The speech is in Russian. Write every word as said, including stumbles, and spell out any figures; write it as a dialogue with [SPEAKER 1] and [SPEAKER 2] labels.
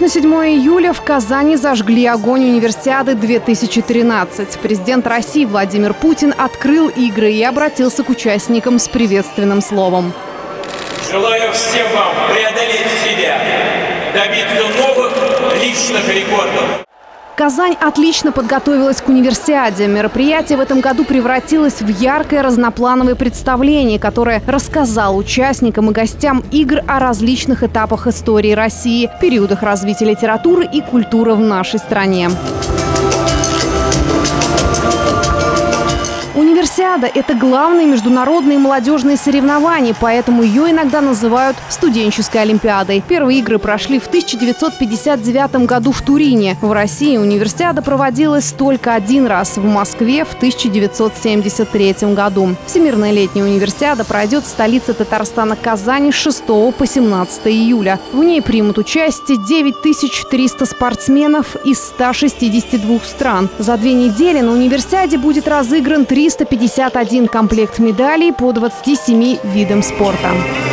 [SPEAKER 1] ночь на седьмое июля в Казани зажгли огонь Универсиады две тысячи тринадцать. Президент России Владимир Путин открыл игры и обратился к участникам с приветственным словом.
[SPEAKER 2] Желаю всем вам преодолеть себя, добиться новых личных рекордов.
[SPEAKER 1] Казань отлично подготовилась к Универсиаде. Мероприятие в этом году превратилось в яркое разноплановое представление, которое рассказало участникам и гостям игр о различных этапах истории России, периодах развития литературы и культуры в нашей стране. Универсиада – это главные международные молодежные соревнования, поэтому ее иногда называют студенческой олимпиадой. Первые игры прошли в тысяча девятьсот пятьдесят девятом году в Турине. В России Универсиада проводилась только один раз – в Москве в тысяча девятьсот семьдесят третьем году. Всемирная летняя универсиада пройдет в столице Татарстана Казани с шестого по семнадцатое июля. В ней примут участие девять тысяч триста спортсменов из ста шестидесяти двух стран. За две недели на Универсиаде будет разыгран триста пятьдесят один комплект медалей по двадцати семи видам спорта.